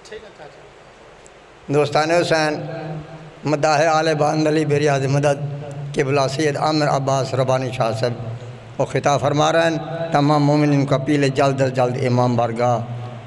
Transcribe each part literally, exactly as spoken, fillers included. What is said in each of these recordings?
دوستان حسین مداح آل باند علی بریاد مدد قبلہ سید عامر عباس ربانی شاہ صاحب وہ خطاب فرما رہے ہیں تمام مومنین کو اپیل ہے جلد از جلد امام بارگاہ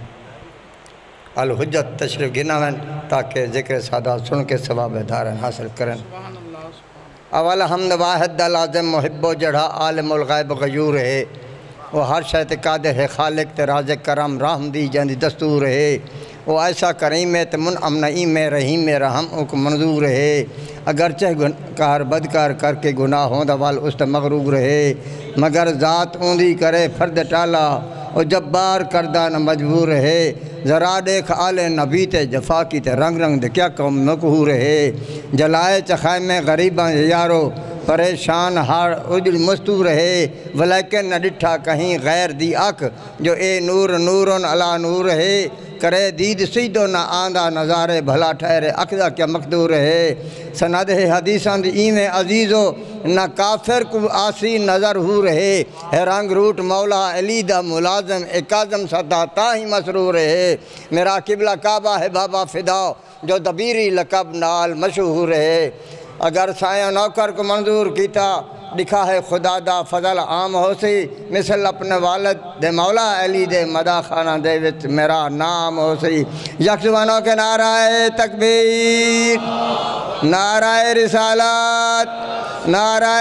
الحجت تشریف گناویں تاکہ ذکر سادات سن کے ثواب دارن حاصل کریں اول حمد واحد لازم محب و جڑھا عالم الغیب غیور ہے وہ ہر شے قادر ہے خالق تے رازق کرم رحم دی جاندی دستور ہے وہ ایسا کریم ہے تے منعم نعیم ہے رحیم ہے رحم او کو منظور ہے اگرچہ کار بدکار کر کے گناہ ہوندا وال اس تے مغرور ہے مگر ذات اوندی کرے فرد ٹالا او جبار کردہ نہ مجبور ہے ذرا دیکھ آل نبی تے جفا کی تے رنگ رنگ دے کیا قوم مقہور ہے جلائے چخائے میں غریباں یارو پریشان ہار اجل مستور ہے ولیکن نہ ڈٹھا کہیں غیر دی اک جو اے نور نورن علا نور ہے کرے دید سیدو نہ آندہ نظارے بھلا ٹھہرے اقدہ کیا مقدور ہے سند ہے حدیثاں دی ایمیں عزیزو نہ کافر کو آسی نظر ہو رہے ہے رنگ روٹ مولا علی دا ملازم ایک اعظم صدا تاہی مسرور ہے میرا قبلہ کعبہ ہے بابا فداؤ جو دبیری لقب نال مشہور ہے اگر سایہ نوکر کو منظور کیتا دکھا ہے خدا دا فضل عام ہو سی مثل اپنے والد دے مولا علی دے مدہ خانہ دے وچ میرا نام ہو سی یکسوانوں کے نعرہ تکبیر نعرہ رسالت نعرہ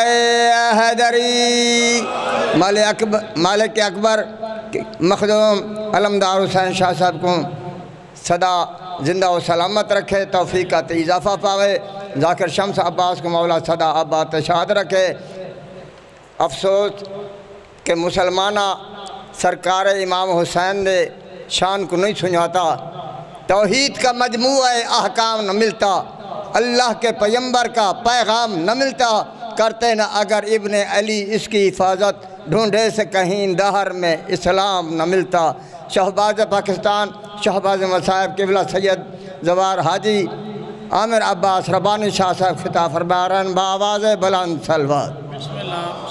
حیدری مالک اکبر مخدوم علمدار حسین شاہ صاحب کو صدا زندہ و سلامت رکھے توفیقات اضافہ پاوے ذاکر شمس عباس کو مولا صدا آباد شاد رکھے افسوس کہ مسلمانہ سرکار امام حسین دے شان کو نہیں سنجھاتا توحید کا مجموعہ احکام نہ ملتا اللہ کے پیمبر کا پیغام نہ ملتا کرتے نہ اگر ابن علی اس کی حفاظت ڈھونڈے سے کہیں دہر میں اسلام نہ ملتا شہباز پاکستان شہباز مصائب قبلہ سید زوار حاجی عامر عباس ربانی شاہ صاحب خطاب فرما رہے ہیں بآواز بلند صلوات بسم اللہ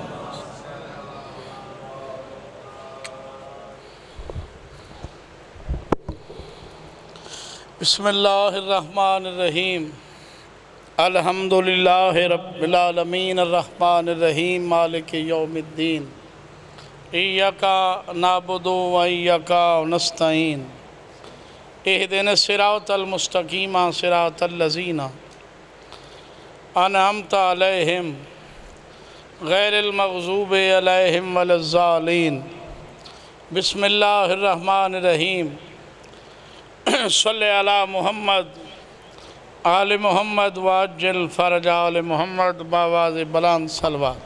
بسم اللہ الرحمن الرحیم الحمدللہ رب العالمین الرحمن الرحیم مالک یوم الدین ایاکا نعبدو و ایاکا نستعین اہدنا الصراط المستقیم صراط الذین انعمت علیہم غیر المغضوب علیہم ولا الضالین بسم اللہ الرحمن الرحیم صلی علی محمد آل محمد واجل فرج آل محمد باواز بلند صلوات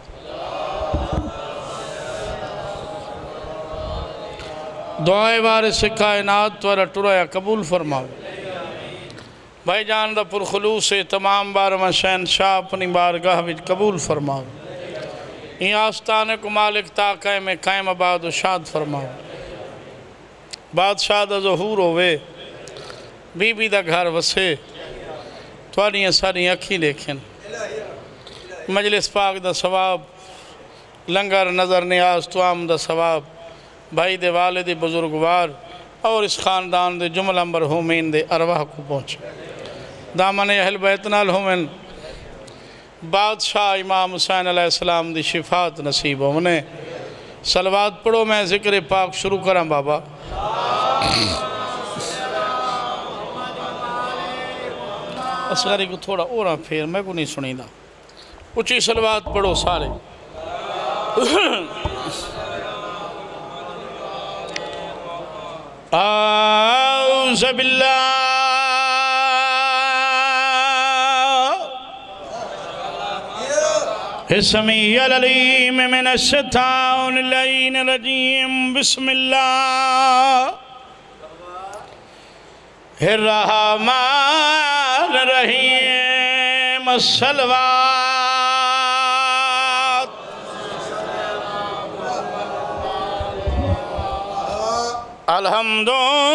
دعائے وارث کائنات تو رٹریا قبول فرماؤ بھائی جان دا پر خلوص تمام بارہواں شہنشاہ اپنی بارگاہ وچ قبول فرماؤ این آستانے کو مالک تاقہ میں قائم آباد و شاد فرماؤ بادشاہ دا ظہور ہوئے بی بی دا گھر وسے توانیاں ساری اکھی لیکن مجلس پاک دا ثواب لنگر نظر نیاز توام دا ثواب بھائی دے والد بزرگوار اور اس خاندان دے جملہ مرحومین دے ارواح کو پہنچے دامن اہل بیت نال ہومن بادشاہ امام حسین علیہ السلام دی شفاعت نصیب ہو انہیں صلوات پڑھو میں ذکر پاک شروع کریں بابا اصغری کو تھوڑا اورا پھیر میں کو نہیں سنی دا اچھی صلوات پڑھو سارے اعوذ باللہ السمیع العلیم من الشیطان اللعین الرجیم بسم اللہ الرحمن الرحیم الصلوات الحمد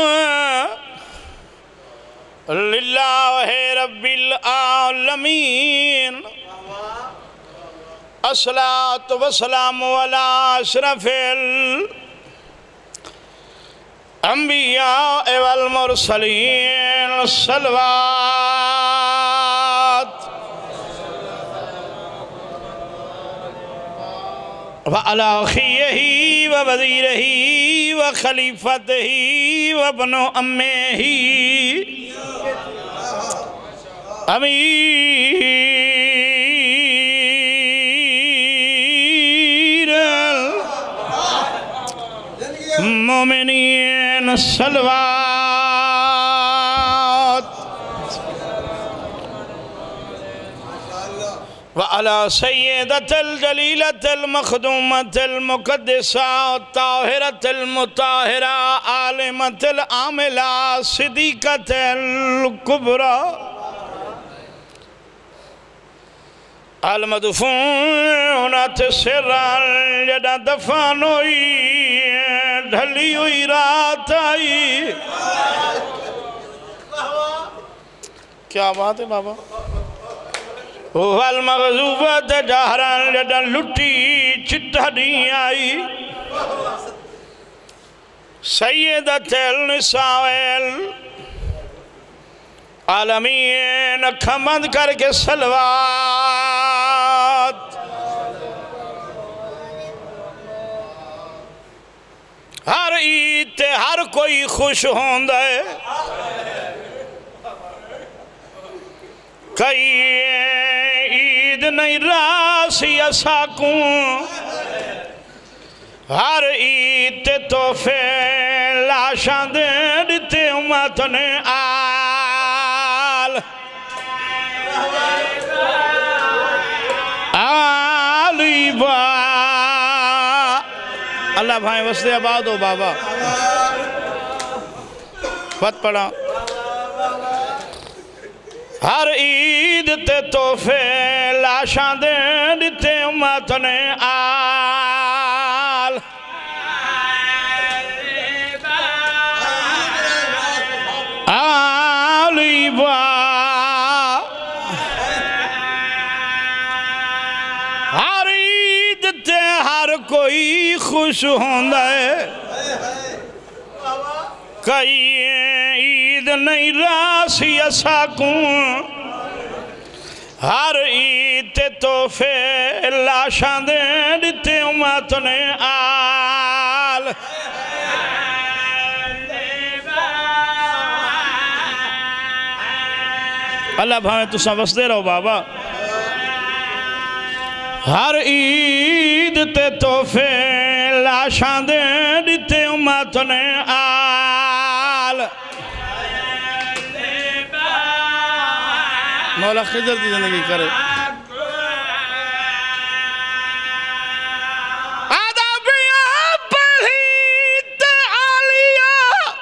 للہ رب العالمین الصلاة والسلام علی اشرف انبیاء والمرسلین صلوات وعلى أخيه ووزيره وخليفته وابن أمه أمير المؤمنين الصلوات وعلى سيدة الجليلة المخدومة المقدسة الطاهرة المطاهرة عالمة العاملة صديقة الكبرى المدفونة سرا جدا دفانوئی ڈھلی ہوئی رات آئی. کیا بات ہے بابا. والمغزوبت جہران جدا لٹی چٹھڑی آئی. سیدت النساء عالمین کھمد کر کے صلوات. ہر عید تے ہر کوئی خوش ہوندہ ہے. کئی عید نہیں راسی اساکوں. ہر عید تے توفے لاشاں دے دیتے امت نے آل آلی با. اللہ بھائی وستے آباد ہو بابا. بات پڑھا. ہر عید تے توفے لاشاں دے دیتے امت نے آل آلی با. ہر عید تے ہر کوئی خوش ہوندہ ہے. کئی عید نہیں راسی اساکوں. ہر عید تے توفے لاشاں دے دیتے امت نے آل اللہ بھائی تو سمجھ دے رہو بابا. ہر عید تے توفے لاشاں دے دیتے امت نے آل مولا خضر کی زندگی کرے. آدابیاں پڑھیت عالیہ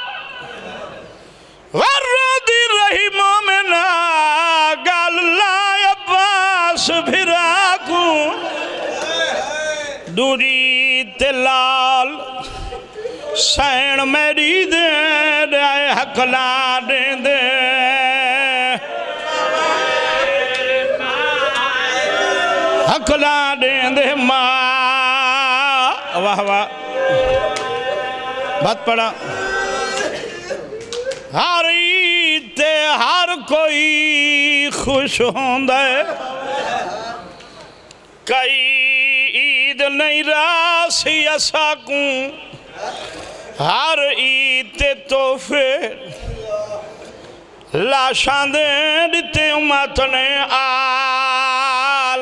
ورودی رہی مومنہ گال اللہ عباس بھراکوں. دوری تلال سین میری دے دے حقلا دے دے حقلا دے دے ماں. واہ واہ بات پڑھا. ہر عید تے ہر کوئی خوش ہوندہ ہے. کئی عید نہیں راسی اساکوں. ہر عید تے توفے لاشاں دے دیتے امت نے آل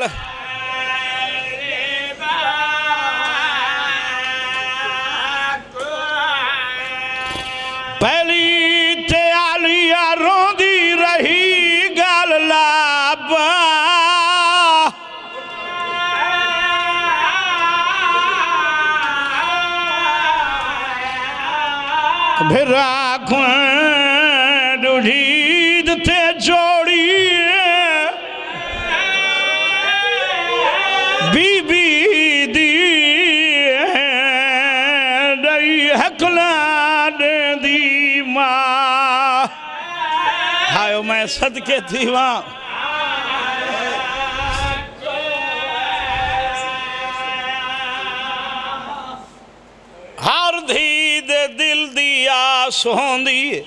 پہلی تے عالیہ روندی رہی گال لابا. بھراکوں ڈھید تے جوڑی بی بی دی ڈری حقلا دے دی ماں. ہائیو میں صدقے تھی وہاں. ہر دھید دل دیا آس ہوندی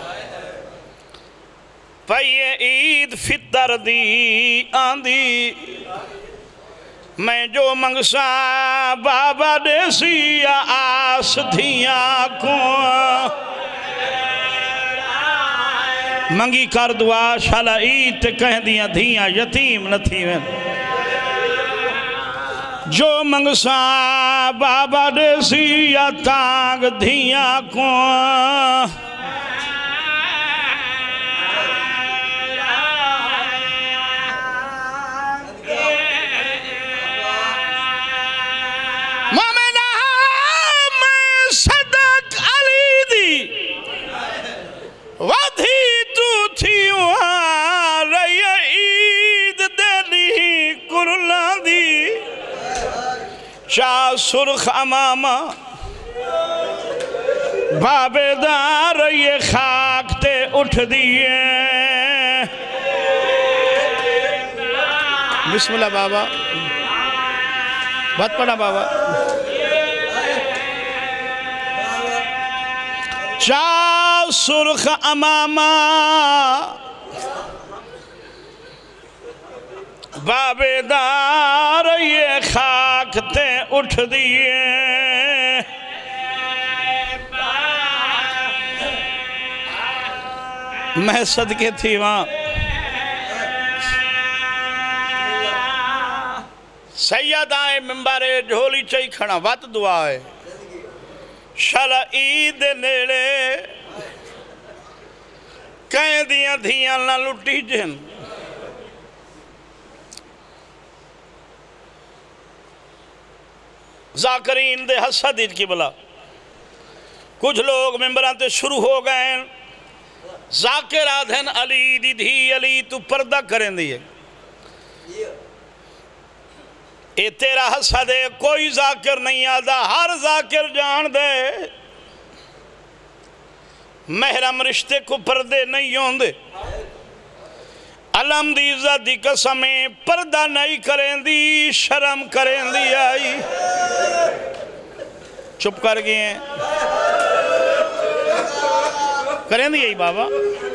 پئیے عید فطر دی آندی میں جو منگسا بابا دے سی آس دھیاں کو منگی کر دعا شالا عید تے کہہ دیاں دھیاں یتیم نہ تھی میں جو منگسا بابا دے سی تانگ دھیاں کو شاہ سرخ امامہ بابے دار یہ خاک تے اٹھ دیئے بسم اللہ بابا بہت پڑھا بابا شاہ سرخ امامہ بابے دار یہ خاک تے اٹھ دیئے میں صدقے تھی وہاں سید آئے ممبر جھولی چاہی کھڑا وات دعا ہے شالا عید نیڑے کہیں دیاں دھیاں نہ لٹی جن ذاکرین دے حسد کی بلا کچھ لوگ ممبران تے شروع ہو گئے ذاکر آدھن علی دی دھی علی تو پردہ کریں دیئے اے تیرا حسد ہے کوئی ذاکر نہیں آدھا ہر ذاکر جان دے محرم رشتے کو پردے نہیں ہوندے علم دی عزت دی قسمیں پردہ نہیں کریں دی شرم کریں دی آئی چپ کر گئے ہیں کریں دی آئی بابا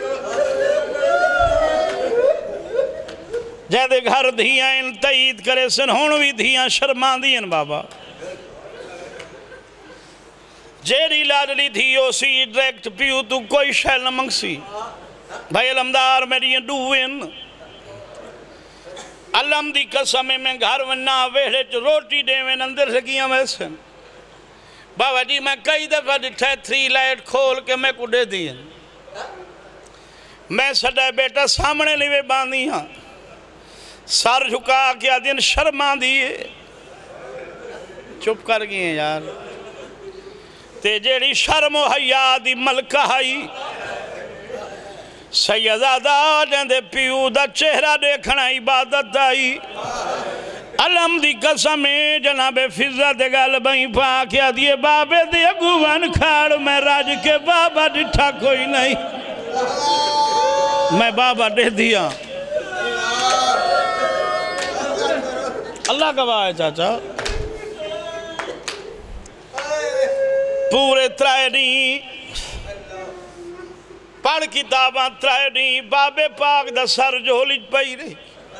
جہدے گھر دھیاں ان تئید کرے سن ہونوی دھیاں شرمان دیں بابا جیری لاڈلی دھیو سی ڈریکٹ پیو تو کوئی شیل نہ منگسی بھائی علمدار میری ڈوین علم دی قسمیں میں گھر وننا ویڑے چو روٹی دے میں اندر سکیاں ویسن بابا جی میں کئی دفعہ ڈٹھے تھری لائٹ کھول کے میں کو دے دیں میں سڑے بیٹا سامنے لیوے باندھی ہاں سار جھکا کیا دن شرمان دیئے چپ کر گئے ہیں یار تے جیڑی شرم و حیاء دی ملکہ ہائی سیدادہ جندے پیو دا چہرہ دیکھنا عبادت آئی علم دی قسمیں جناب فضہ دے گال بھائی پاکیا دیئے بابے دے گوان کھاڑ میں راج کے بابا ڈٹھا کوئی نہیں میں بابا دے دیا اللہ گواہ ہے چاچا پورے ترائے نہیں پڑھ کتاباں ترائے نہیں بابے پاک دا سر جھولی پئی رہی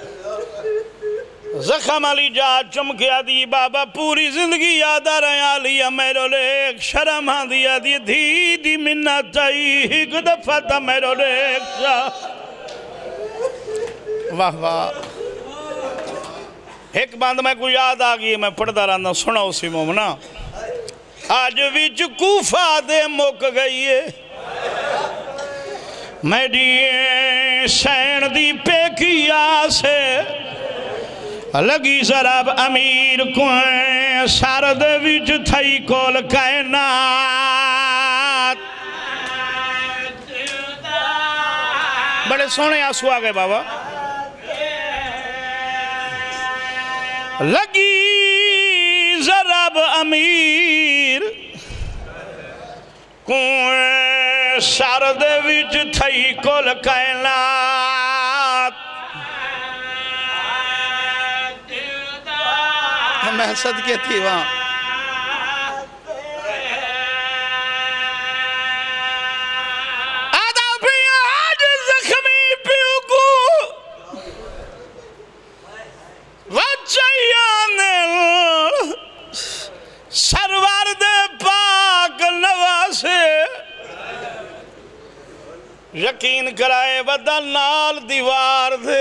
زخم علی جا چمکیا دی بابا پوری زندگی یادہ رہے آلیا میرو لیک شرم ہاں دیا دی دھی دی منت چاہی ایک دفعہ تا میرو لیک جا واہ واہ ایک باندھ میں کو یاد آگئی میں پڑھتا رہنا سنا اسی مومنہ آج ویچ کوفہ دے موک گئی ہے میڈیے سین دی پیکیا سے لگی ذراب امیر کوئیں سارد ویچ تھائی کول کائنات بڑے سونے آنسو آگئے بابا لگی ذراب امیر کوئیں سارد ویچ تھائی کول کائنات میں صدقے تھی وہاں یقین کرائے ودا نال دیوار دے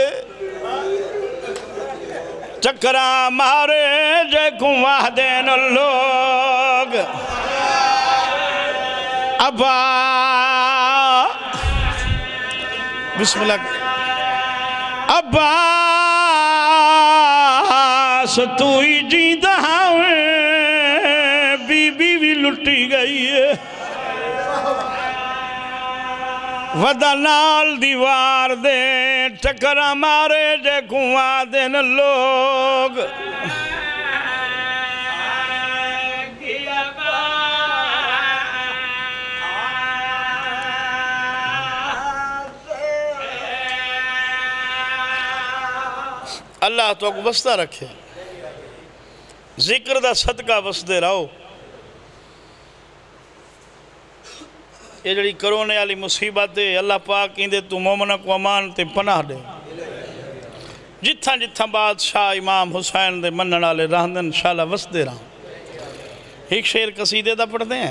چکرا مارے جے گواہ دین لوگ ابا بسم اللہ ابا ستوئی جیندہ بی بی بھی لٹی گئی ہے ودا نال دیوار دے ٹکرا مارے جے گواہ دین لوگ اللہ تو کو بستہ رکھے ذکر دا صدقہ بسدے رہو یہ جڑی کرونے والی مصیبت ہے اللہ پاک اندے تو مومنہ کو امان تے پناہ دے جتھاں جتھاں بادشاہ امام حسین دے منن والے رہندن انشاءاللہ وسدے رہاں ایک شعر قصیدے دا پڑھ دیں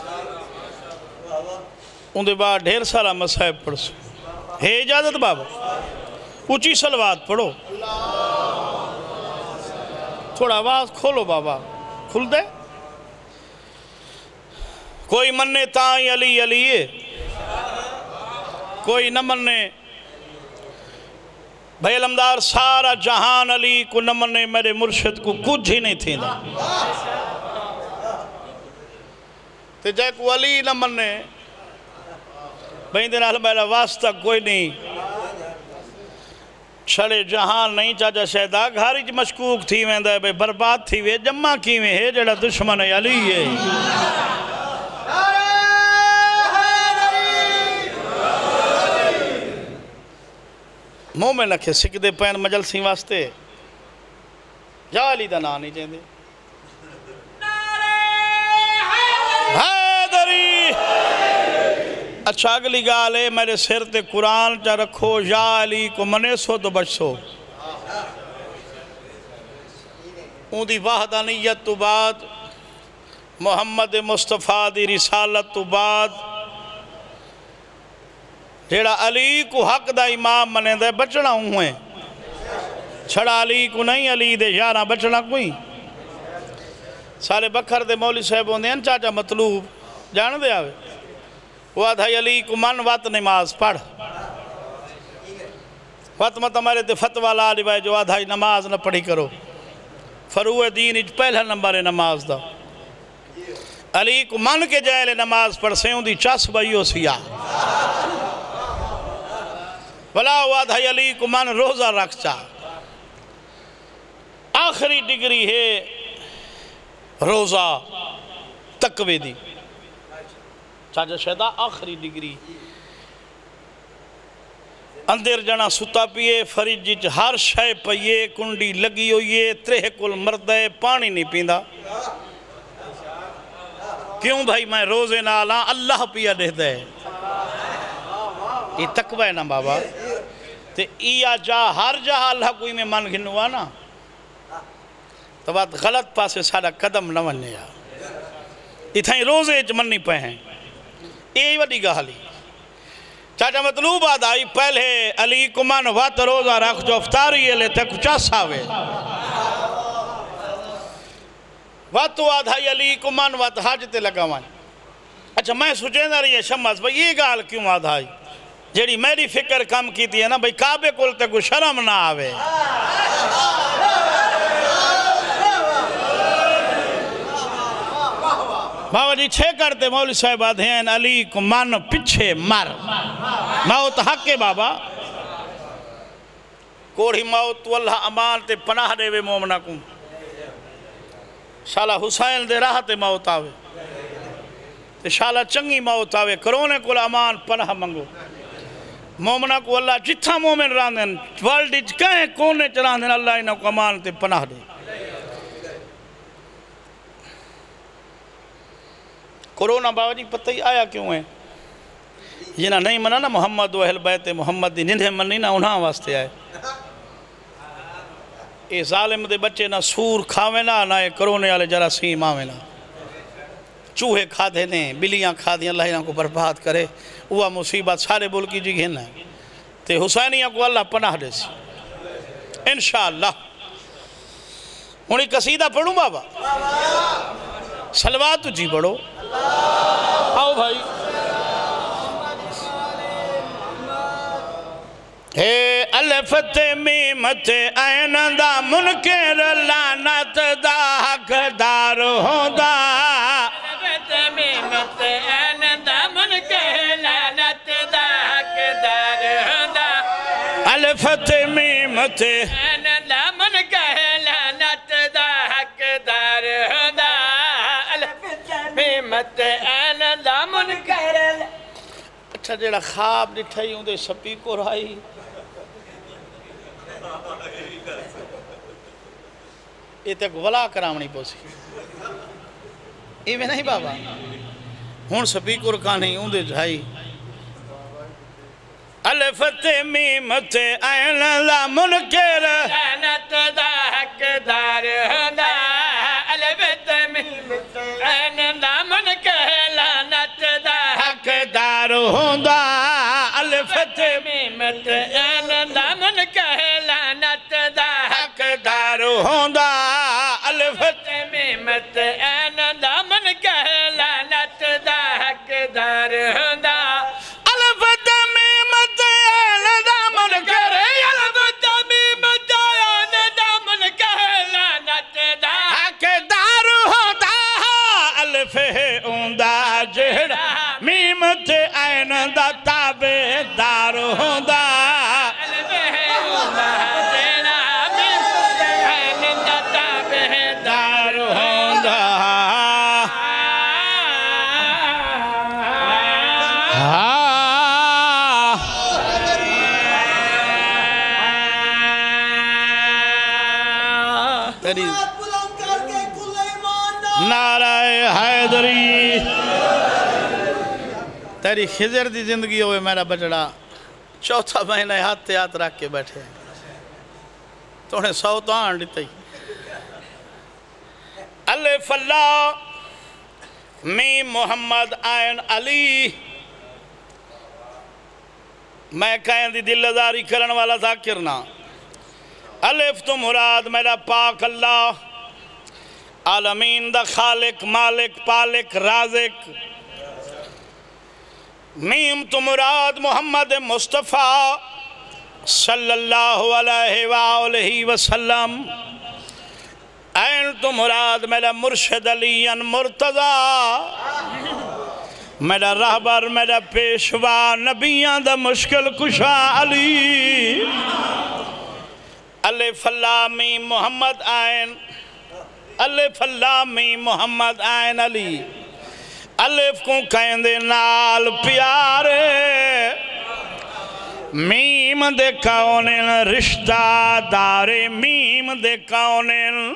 ان دے بعد ڈھیر سارا مصحب پڑھ سو ہے اجازت بابا اونچی صلوات پڑھو تھوڑا آواز کھولو بابا کھل دے کوئی مننے تائیں علی علی کوئی نہ مننے بھائی علمدار سارا جہان علی کو نہ مننے میرے مرشد کو کچھ ہی نہیں تھی نا تے جائے کو علی نہ مننے بھائی دن اہل میرا واسطہ کوئی نہیں چھڑے جہان نہیں چاچا شہدہ گھاری جی مشکوک تھی میں دے بھائی برباد تھی وے جمع کی میں ہے جڑا دشمن علی ہے مومن لکھے سکھ دے پین مجلسی واسطے جا علی دا نا نہیں چاہتے حیدری اچھا اگلی گالے میرے سر تے قرآن چا رکھو یا علی کو منے سو تو بچ سو اون دی وحدانیت تو بعد محمد مصطفیٰ دی رسالت تو بعد جیڑا علی کو حق دا امام منے دے بچنا ہوئے چھڑا علی کو نہیں علی دے یارہ بچنا کوئی سارے بکھر دے مولی صاحب ہوندے ہیں چاچا مطلوب جان دے آوے وہ آدھائی علی کو من وات نماز پڑھ وات مت ہمارے دے فتوہ لا لبائے جو آدھائی نماز نہ پڑھی کرو فروع دین اج پہلا نمبر نماز دا علی کو من کے جائے لے نماز پڑھ سے ہوں دی چاس بائیو سیاہ بلا واد ہے علی کو من روزہ رکھ چاہ آخری ڈگری ہے روزہ تقوی دی چاچا شہدہ آخری ڈگری اندر جنا ستا پیے فریج جی ہر شے پیے کنڈی لگی ہوئیے ترہ کل مردے پانی نہیں پیندہ کیوں بھائی میں روزے نالا اللہ پیا دے دے یہ تقوی ہے نا بابا تے ایا جا ہر جہاں اللہ کوئی میں من گھنوا نا تو بات غلط پاسے سارا قدم نہ وننے یا اتھائیں روزے جمن نہیں پہ ہیں یہ وڈی گالی چاچا مطلوب آدھائی پہلے علی کو من وات روزہ رکھ جو افطاری ہے لے تے کچھ آساوے واتو آدھائی علی کو من وات حاجتے لگاوائیں اچھا میں سوچے نہ رہی ہے شمس بھئی یہ گال کیوں آدھائی جیڑی میری فکر کم کی تھی ہے نا بھئی کعبے کولتے کو شرم نہ آوے بابا جی چھے کرتے مولی صاحب آدھین علی کو من پچھے مر موت حق ہے بابا کوڑی موت تو اللہ امان تے پناہ دے وے مومنہ کو شالا حسین دے راہ تے موت آوے تے شالا چنگی موت آوے کرونے کو امان پناہ منگو مومنہ کو اللہ جتھا مومن راندن والڈی کہیں کونے چراندن اللہ انہوں کو امان تے پناہ دے کرونا بابا جی پتہ ہی آیا کیوں ہے جنہ نہیں منا نا محمد و اہل بیت محمد دی ننہیں منی نا انہاں واسطے آئے اے ظالم دے بچے نہ سور کھاوے نا نہ کرونے والے جراثیم آوے نا چوہے کھا دے نے بلیاں کھا دیں اللہ انہوں کو برباد کرے وہ مصیبت سارے ملکی جی گھن ہے تے حسینیہ کو اللہ پناہ دے سی انشاءاللہ انہی قصیدہ پڑھوں بابا صلوات جی پڑھو آؤ بھائی اے الف تے میم تے عین دا منکر لعنت دا حقدار ہوندا الف تے میم تے عین دا منکر لعنت دا حقدار ہوندا الف تے میم تے عین دا منکر لعنت دا حقدار ہوندا الف تے میم تے عین دا منکر اچھا جیڑا خواب ڈٹھائی ہوں دے سپی کو رہائی یہ تک ولا کرامنی پوسی یہ میں نہیں بابا ہون سپیکر کانی ہوں دے جھائی الف تے میم تے عین دا منکر لعنت دا حقدار ہوندا الف تے میم تے عین دا منکر لعنت دا حقدار ہوندا الف تے میم تے عین دا منکر لعنت دا حقدار ہوندا الف تے میم تے عین دا منکر لعنت دا حقدار ہوندا الف تے میم تے عین دا منکر الف تے میم تے عین دا منکر لعنت دا حقدار ہوندا الف ہے اوندا جہڑا میم تے عین دا تابعدار ہوندا الف ہے اوندا جہڑا میم تے عین دا تابعدار ہوندا نعرہ حیدری تیری خضر دی زندگی ہوئے میرا بچڑا چوتھا مہینہ ہاتھ ہاتھ رکھ کے بیٹھے تو انہیں سو تو آن لیتے الف اللہ میم محمد عین علی میں کہیں دی دل لزاری کرن والا ذاکرنا الف تو مراد میرا پاک اللہ عالمین دا خالق مالک پالک رازق میم تو مراد محمد مصطفیٰ صلی اللہ علیہ وآلہ وسلم عین تو مراد میرا مرشد علی مرتضی میرا رہبر میرا پیشوا نبیان دا مشکل کشا علی الف اللہ میم محمد عین الف اللہ میم محمد عین علی الف کو کہیں دے نال پیارے میم دے کونن رشتہ دارے میم دے کونن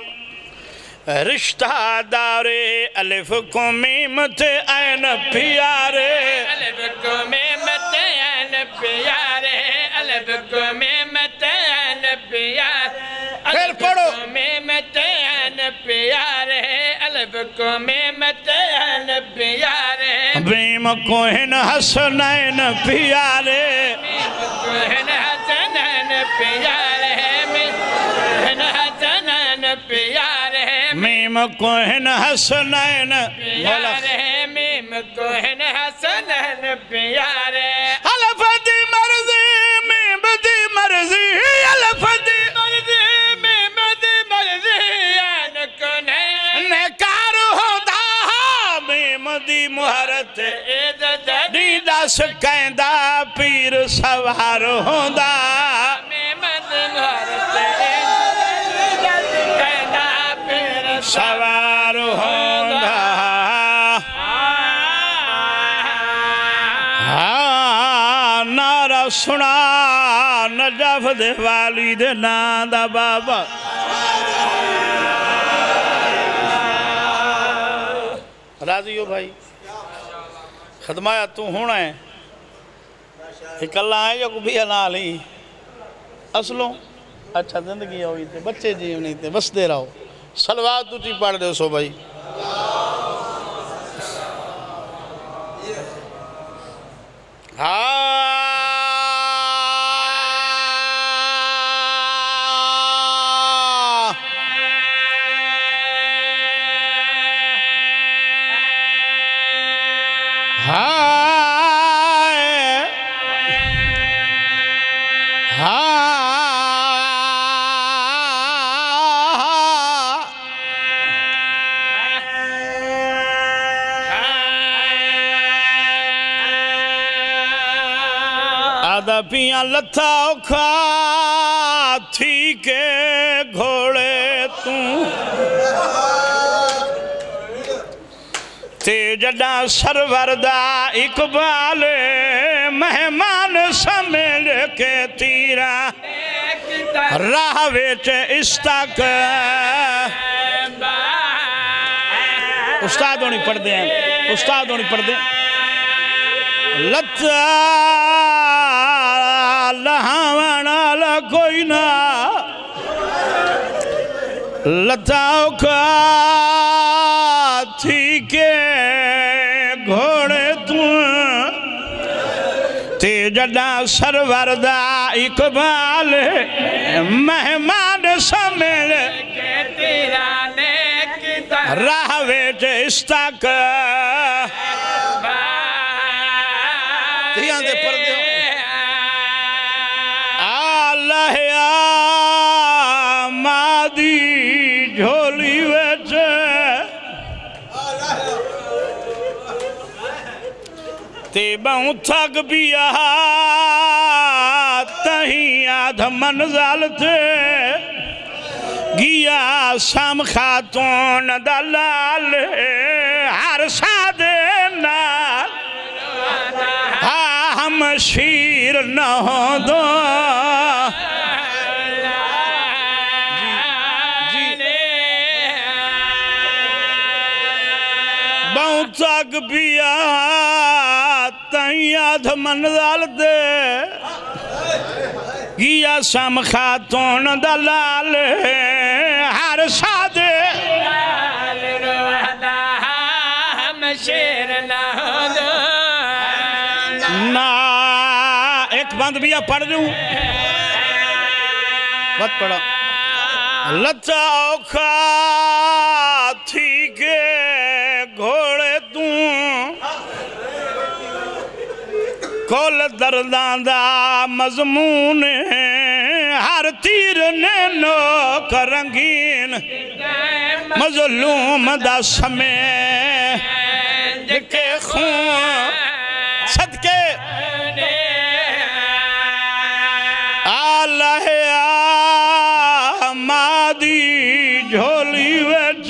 رشتہ دارے الف کو میم تے عین پیارے الف کو میم تے عین پیارے الف کو میم تے عین پیارے پھر پڑھو میم تے عین پیارے الف کو میم تے عین پیارے میم کو ہن حسنین پیارے میم کو ہن حسنین پیارے میم حسنین پیارے میم کو ہن حسنین پیارے میم کو ہن حسنین پیارے الف دی مرضی میم دی مرضی الف دی مرضی میم دی مرضی عین کو نکار ہوتا میم دی مہرت دی دس کہندہ پیر سوار ہوندہ میم دی مہرت سوار ہوندہ نعرہ سنا نجف دے والی دے ناندہ بابا راضی ہو بھائی خدمایا تو ہونا ہے ایک اللہ ہے یا کو بھی حلال ہی اصلوں اچھا زندگی ہوئی تھے بچے جی نہیں تھے بس دے رہا ہو صلوات تو چی پڑھ دے سو بھائی पिया लथा औखा थी के घोड़े तू ते जड़ा सरवरदा इकबाल मेहमान समेल के तीरा राह विच इस्तक उस्ताद होनी पढ़ते हैं उस्ताद होनी पढ़ते लथा लहावना कोई ना लताओ का थी के घोड़े तू ते जड़ा सरवरदा इकबाल मेहमान समेल राह विच इस्तक धियां दे पर्दे मादी झोली विच ते बहु थक पिया तही आध मंज़िल ते गिया शाम खातून दलाल हर सादे नाल हा हम शीर न हो दो तक पिया तई आध मंज़िल दे गिया शाम खातून दलाल हर सादे हम शेर ना एक बंद पिया पढ़ दूं बहुत पढ़ा लता औखा थी के घोड़े तू कोल दर्दां दा मज़मून हर तीर ने नोक रंगीन मज़लूम दा समय जिके खून सदके आलह मादी झोली विच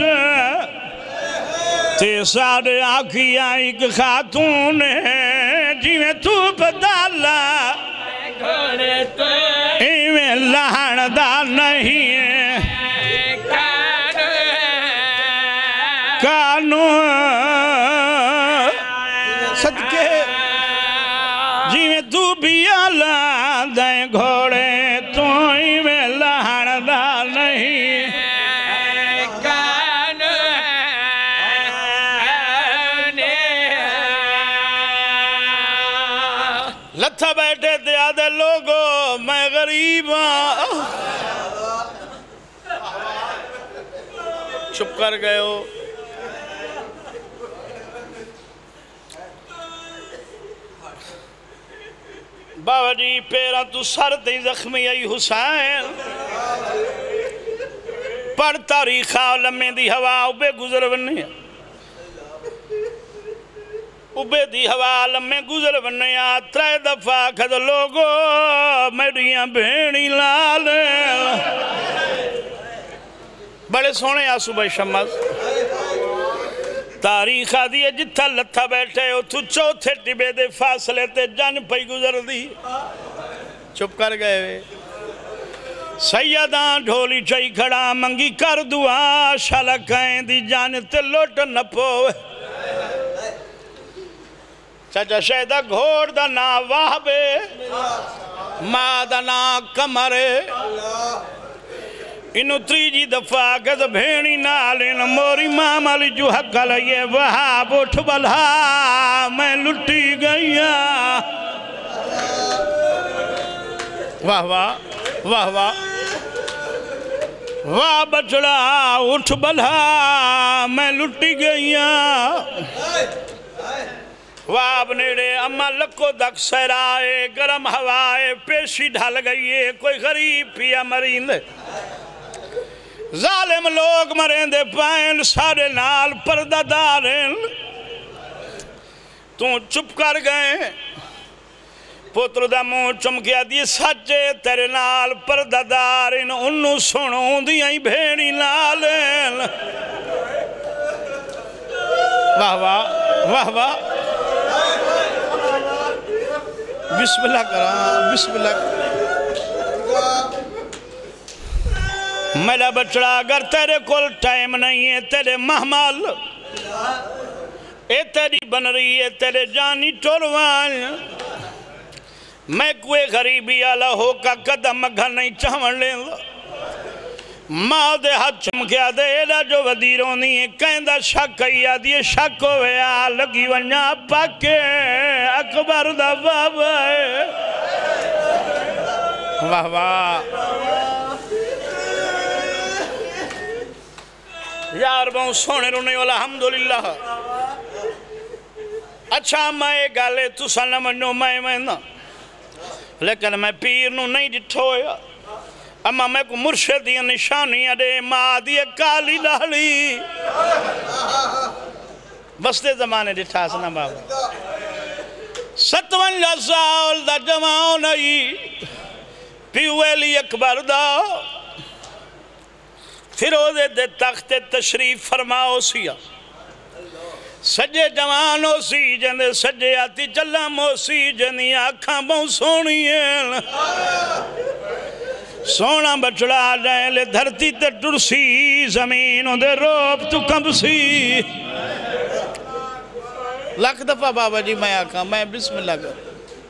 ते साढ़े आखिया एक खातून जिमें तू बदाला इवें लहण दा नहीं कानून सदके जिमें तू बियाला दे घोड़े तू इवें लहण दा नहीं लथा बैठे थे आधे लोगो मैं गरीब हाँ चुप कर गए हो बाबा जी पेरा तू सर ते जख्मी आई हुसैन पर तारीखा लम्मे दी हवा उबे गुजर बने उबे दी हवा लम्मे गुजर बने त्रै दफा खद लोगो मेरिया भेणी लाल बड़े सोने आंसू भाई शम्मा तारीख आदि है जिथा लथा बैठे उथू चौथे टिबे दे फासले ते जन पई गुजर दी चुप कर गए सैयदा ढोली चई खड़ा मंगी कर दुआ शलकें दी जान ते लुट न पोवे चाचा शहदा घोड़ दा ना वाहबे मां दा ना कमरे इनु त्रीजी दफा गज भेणी नाल इन मोरी मां माली जो हक लइए वहाब उठ बल्हा मैं लुटी गईया واہ واہ واہ واہ واہ بچڑا اٹھ بلھا میں لٹی گئیاں واہ بنیڑے اما لکو دک سہرائے گرم ہوائے پیشی ڈھال گئیے کوئی غریب پیا مریند ظالم لوگ مرین دے پائن سارے نال پردہ دارن تو چپ کر گئے پوتر دا منہ چمکیا دی سچے تیرے نال پردہ دارن انہوں سنوں دیاں بھیڑی نالن واہ واہ واہ واہ بسم اللہ کرام بسم اللہ کرام میرا بچڑا اگر تیرے کول ٹائم نہیں ہے تیرے محمل اے تیری بن رہی ہے تیرے جانی ٹوروان میں کوئی غریبی آلہ ہو کا قدم مگھا نہیں چاہن لیں ماں دے ہاتھ چمکیا دے ایڈا جو ودیروں نہیں ہے کہندہ شک کیا دیئے شک ہویا لگی ونیا پاکے اکبر دا بابا ہے واہ واہ یار بہن سونے رونے والا الحمدللہ اچھا میں گالے تو سنہ منو میں میں نا لیکن میں پیر نو نہیں ڈٹھو ہویا اما میں کو مرشد دیا نشانیاں دے ماں دیا کالی لالی بس دے زمانے ڈٹھا سنا بابا ستون لزال دا جماؤ نئی پیویلی اکبر دا فیروزے دے تخت تشریف فرماؤ سیا سجے جوان ہو سی جندے سجے آتی چلام ہو سی جنی آنکھاں بہن سونی ہیں سونا بچڑا جائے لے دھرتی تے ٹرسی زمینوں دے روب تو کم سی لاکھ دفعہ بابا جی میں آنکھاں میں بسم اللہ کر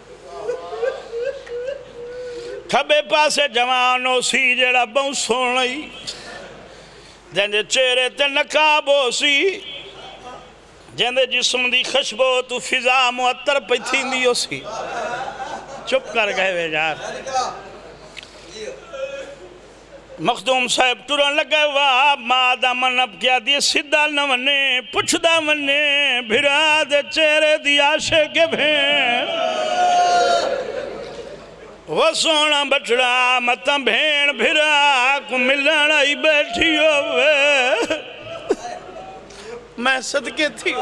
کھبے پاسے جوان ہو سی جڑا بہن سونی جندے چہرے تے نقاب ہو سی جندے جسم دی خشبو تو فضا معطر پہ تھیندی ہو سی چپ کر گئے وے جار مخدوم صاحب ٹورن لگے وا ماں دا منب کیا دی سدھا نہ ونے پچھ دا ونے بھرا دے چہرے دی آشے کے بھین وہ سونا بچڑا متا بھین بھرا کو ملن آئی بیٹھی ہوئے میں صدقے تھی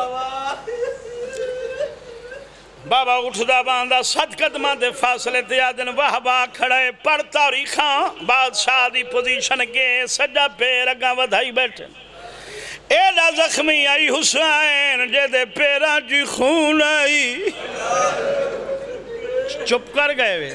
بابا اٹھدا باندھا ست قدمہ دے فاصلے تیادن وحبا کھڑے پڑھ تاریخاں بادشاہ دی پوزیشن کے سجا پیر اگاں ودھائی بیٹھے ایڈا زخمی آئی حسین جے دے پیرا جی خون آئی چپ کر گئے وے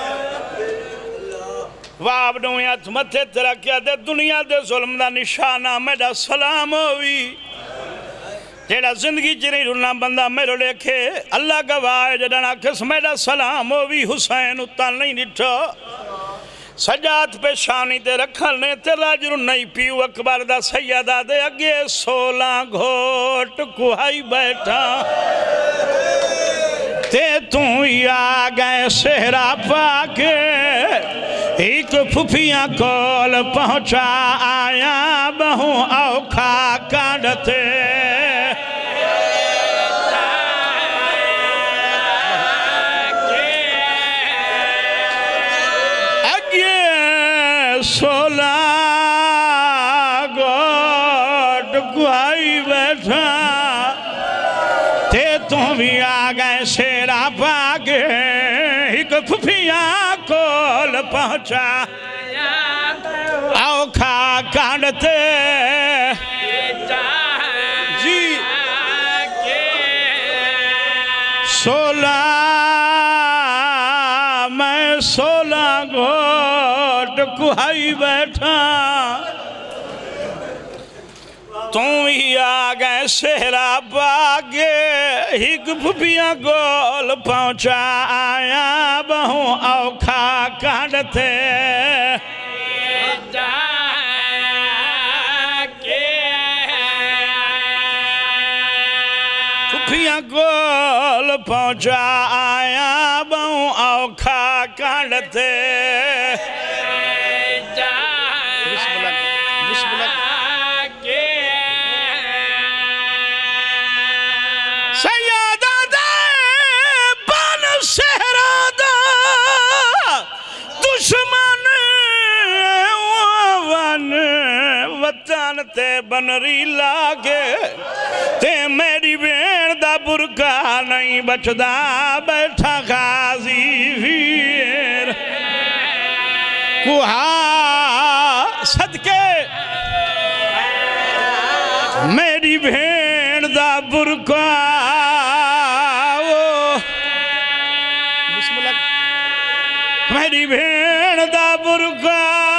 واب نویت متھے تیرا کیا دے دنیا دے ظلم دا نشانہ میڈا سلام ہوئی جیڑا زندگی چنی رولنا بندہ میرے لکھے اللہ گواہ جڑنا کس میرا سلام ہوئی حسین اتان نہیں نٹھو سجاد پہ شانی تے رکھلنے تے راجر نہیں پیو اکبر دا سیدہ دے اگے سولہ گھوٹ کوہائی بیٹھا تے توں یا گئے سہرہ پاکے ایک پھپیاں کول پہنچا آیا بہوں اوکھا کانڈتے سولہ گوٹ کوئی بیٹھا تے تم بھی آگئے سیرہ پاگے ایک پھپیاں کول پہنچا اوکھا کانڈتے جی سولہ میں سولہ گوٹ کوہائی بیٹھا تم ہی آگئے سہرہ باگے ہک پھپیاں گول پہنچا آیا بہوں اوکھا کانڈتے پھپیاں گول پہنچا آیا بہوں اوکھا کانڈتے بسم اللہ بسم اللہ سیادہ دے بن سہرہ دا دشمن ون وطن تے بنری لاگے تے میری بین دا برکا نہیں بچدا بیٹھا غازی ویر کوہا صدقے میری بین دا برکا بسم اللہ میری بین دا برکا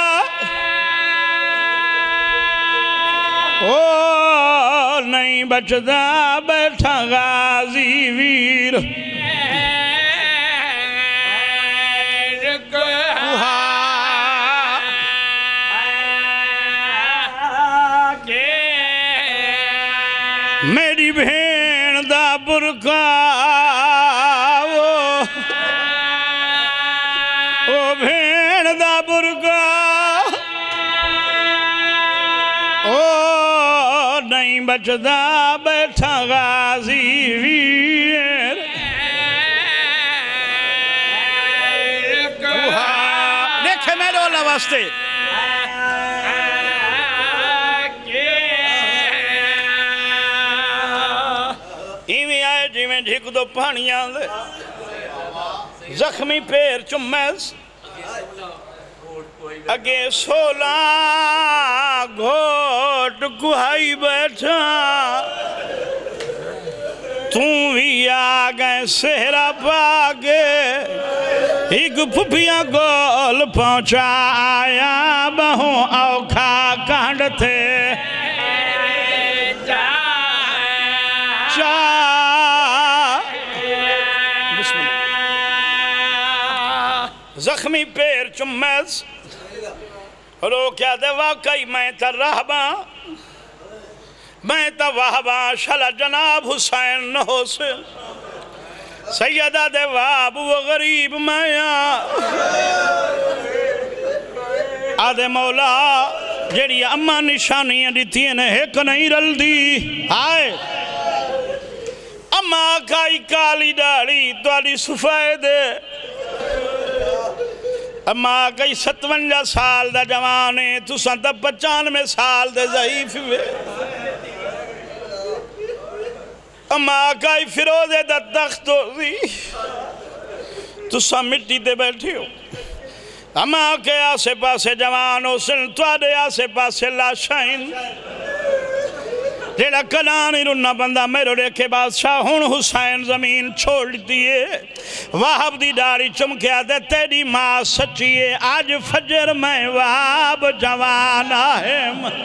او نہیں بچدا بیٹھا غازی ویر میری بھین دا برکا او بھین دا برکا او نہیں بچدا بیٹھا غازی ویر دیکھے میرے اللہ واسطے میں جھک دو پانیاں دے زخمی پیر چمیز اگے سولہ گھوٹ گوھائی بیٹھا توں بھی آگئے سہرہ پاگے ایک پھپیاں گول پہنچا آیا بہوں اوکھا کانڈ تھے زخمی پیر چمیز رو کیا دے واقعی میں تا رہباں میں تا وہباں شلا جناب حسین نہو سے سیدہ دے واب و غریب میاں آدھے مولا جیڑی اماں نشانیاں دیتیں ایک نہیں رل دی آئے اماں کائی کالی ڈاڑی دواری صفائے دے اماں کئی ستونجا سال دا جوانے تو سنتا پچانوے سال دے ضعیف ہوئے اماں کئی فیروزے دا تخت ہوئی تو سن مٹی دے بیٹھی ہو اماں کے آسے پاسے جوانوں سن توڑے آسے پاسے لاشائن جیڑا کلانی رنہ بندہ میرے ریکھے بادشاہ ہون حسین زمین چھوڑ دیئے وہب دی ڈاری چمکیا دے تیری ماں سچیے آج فجر میں وہب جوانا ہے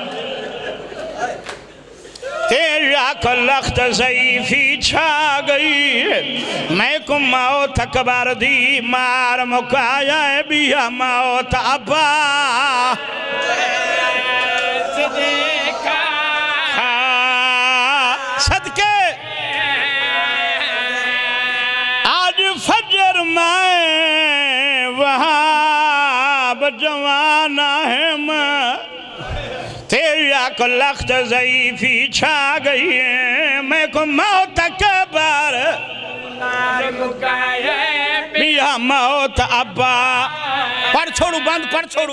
تیرا کو لخت ضعیفی چھا گئی میں کو موت اکبر دی مار مکایا ہے بیا موت ابا صدقے آج فجر میں وہاں بجوانا ہے میں تیرا کو لخت ضعیفی چھا گئی ہے میں کو موت اکبر بیا موت ابا پڑھ چھوڑو بند پڑھ چھوڑو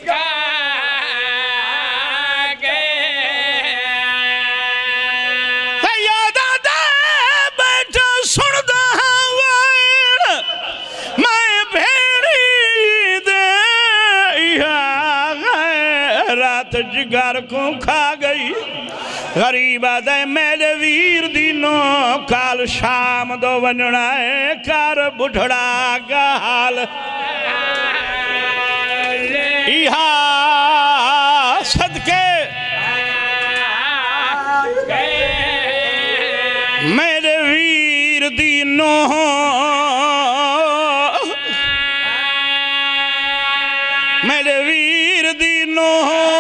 جگر کو کھا گئی غریب آدھے میرے ویر دینوں کال شام دو ونڑائے کار بڑھڑا گال ایہا صدقے میرے ویر دینوں میرے ویر دینوں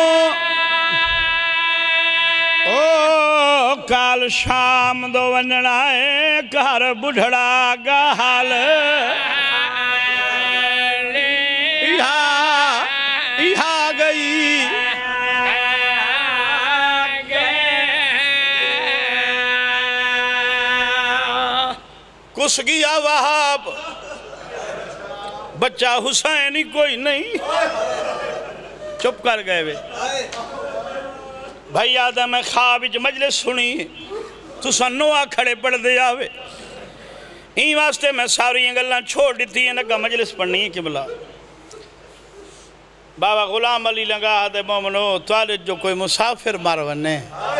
کال شام دو ونڑائے کار بڑھڑا گال کس گیا وہاب بچہ حسین ہی کوئی نہیں چپ کر گئے وے بھائی آدھا میں خواب اچ مجلس سنی تو سنو آ کھڑے پڑھ دے آوے این واسطے میں ساری انگلہ چھوڑ دیتی ہیں نکا مجلس پڑھنی ہے قبلہ بابا غلام علی لنگا آدھے مومنو توالد جو کوئی مسافر ماروانے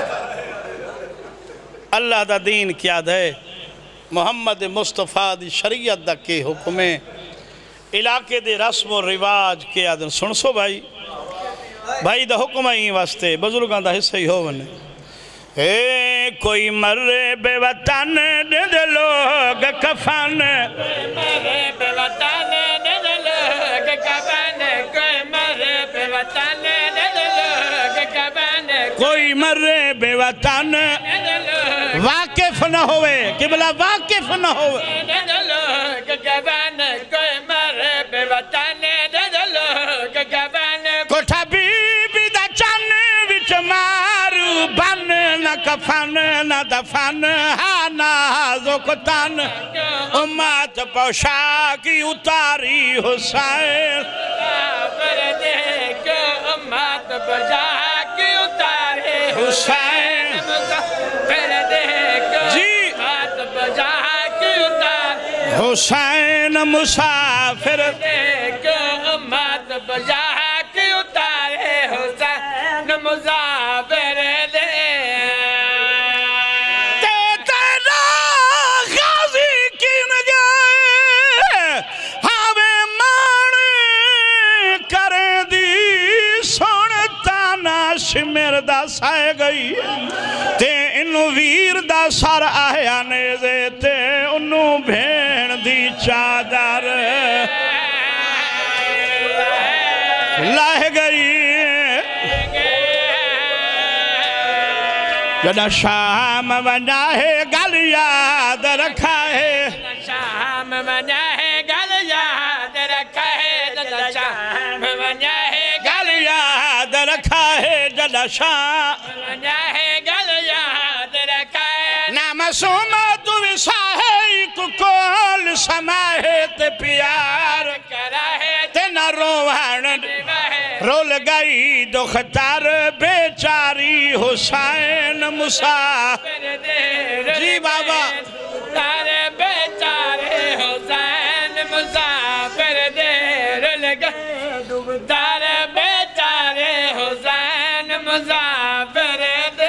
اللہ دا دین کیا دے محمد مصطفیٰ دی شریعت دا کے حکمیں علاقے دے رسم و رواج کے آدھن سن سو بھائی بھائی دا حکم ہی واسطے بزرگاں دا حصہ ہی ہو بنے اے کوئی مرے بے وطن دے دے لوگ کفن کوئی مرے بے وطن دے دے لوگ کفن کوئی مرے بے وطن دے دے لوگ کفن کوئی مرے بے وطن واقف نہ ہوئے قبلہ واقف نہ ہوئے دے دے لوگ کفن کوئی مرے بے وطن دے دے لوگ کفن کوٹھا بی بی دا چن وچ مارو بن نہ کفن نہ دفن ہاں نازکتن امت پوشاکی اتاری حسین پر دیکھ امت پوشاکی اتاری حسین پر دیکھ امت پوشاکی اتاری حسین مسافر دیکھ امت پوشاکی اتاری حسین مسافر دیکھ شمیر دا سائے گئی تے انو ویر دا سار آیا نیزے تے انو بھین دی چادر لائے گئی جدہ شام ونجا ہے گل یاد رکھا ہے شام ونجا ہے گل یاد رکھا ہے جدہ شام ونجا ہے گل یاد رکھا ہے جدہ شام ونجا ہے گل یاد رکھا ہے نامسوم تو وساہی کو کول سماہے تے پیار کرا ہے تے نہ روان رول گئی دختر بیچاری حسین مسافر جی بابا تارے بیچارے حسین مسافر دے رول گئی دختر بیچارے حسین مسافر دے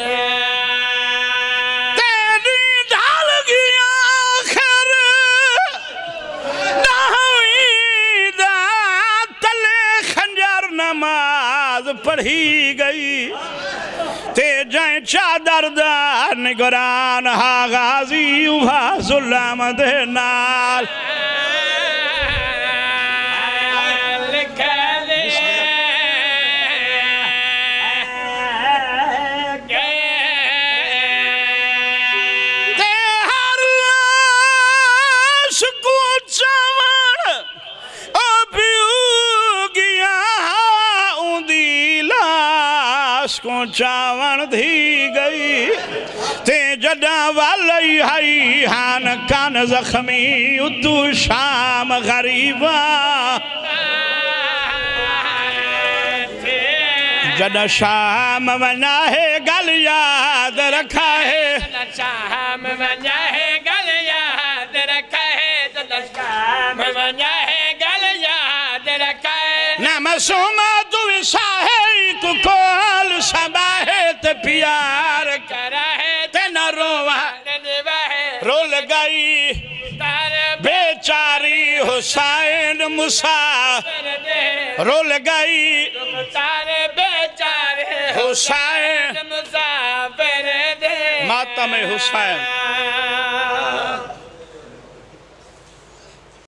پڑھی گئی تے جائیں چادر دا نگران ہا غازی اوہا ظلم دے نال لکھ لے تے ہر لاش کو چاوڑ ابیو گیا کو چاون دھی گئی تے جڈا والی ہائی ہان کان زخمی اتو شام غریبا جڈا شام ونا ہے گل یاد رکھا ہے شام ونا ہے گل یاد رکھا ہے جڈا شام ونا ہے گل یاد رکھا ہے نامسوم تو وساہی کو کول سماہے تے پیار کرا ہے تے نہ روان رول گئی بیچاری حسین مسافر رول گئی بیچاری حسین مسافر ماتم حسین